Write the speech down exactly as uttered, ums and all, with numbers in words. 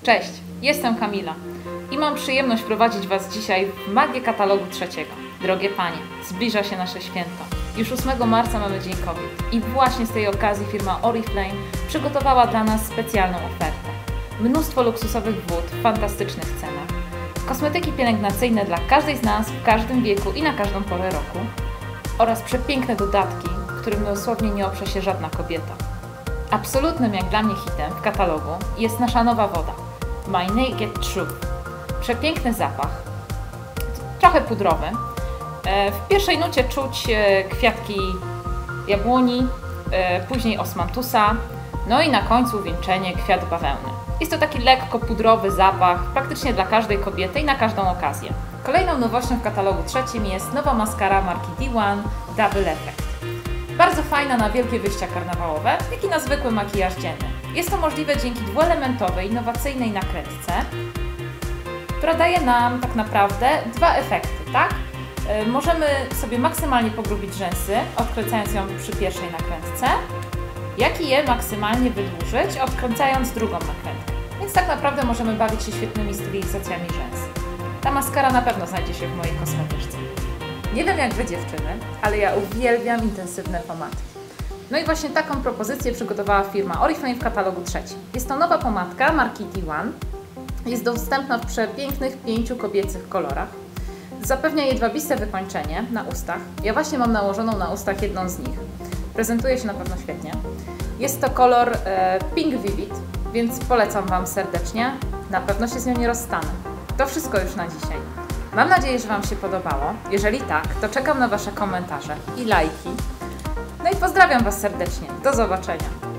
Cześć, jestem Kamila i mam przyjemność prowadzić Was dzisiaj w magię katalogu trzeciego. Drogie Panie, zbliża się nasze święto. Już ósmego marca mamy Dzień Kobiet i właśnie z tej okazji firma Oriflame przygotowała dla nas specjalną ofertę. Mnóstwo luksusowych wód w fantastycznych cenach, kosmetyki pielęgnacyjne dla każdej z nas w każdym wieku i na każdą porę roku oraz przepiękne dodatki, którym dosłownie nie oprze się żadna kobieta. Absolutnym jak dla mnie hitem w katalogu jest nasza nowa woda My Naked Truth. Przepiękny zapach, trochę pudrowy. W pierwszej nucie czuć kwiatki jabłoni, później osmantusa, no i na końcu wieńczenie kwiat bawełny. Jest to taki lekko pudrowy zapach, praktycznie dla każdej kobiety i na każdą okazję. Kolejną nowością w katalogu trzecim jest nowa maskara marki D jeden Double Effect. Bardzo fajna na wielkie wyjścia karnawałowe, jak i na zwykły makijaż dzienny. Jest to możliwe dzięki dwuelementowej, innowacyjnej nakrętce, która daje nam tak naprawdę dwa efekty, tak? Yy, możemy sobie maksymalnie pogrubić rzęsy, odkręcając ją przy pierwszej nakrętce, jak i je maksymalnie wydłużyć, odkręcając drugą nakrętkę. Więc tak naprawdę możemy bawić się świetnymi stylizacjami rzęs. Ta maskara na pewno znajdzie się w mojej kosmetyczce. Nie wiem jak Wy dziewczyny, ale ja uwielbiam intensywne pomadki. No i właśnie taką propozycję przygotowała firma Oriflame w katalogu trzecim. Jest to nowa pomadka marki D jeden. Jest dostępna w przepięknych pięciu kobiecych kolorach. Zapewnia jedwabiste wykończenie na ustach. Ja właśnie mam nałożoną na ustach jedną z nich. Prezentuje się na pewno świetnie. Jest to kolor e, Pink Vivid, więc polecam Wam serdecznie. Na pewno się z nią nie rozstanę. To wszystko już na dzisiaj. Mam nadzieję, że Wam się podobało. Jeżeli tak, to czekam na Wasze komentarze i lajki. No i pozdrawiam Was serdecznie. Do zobaczenia.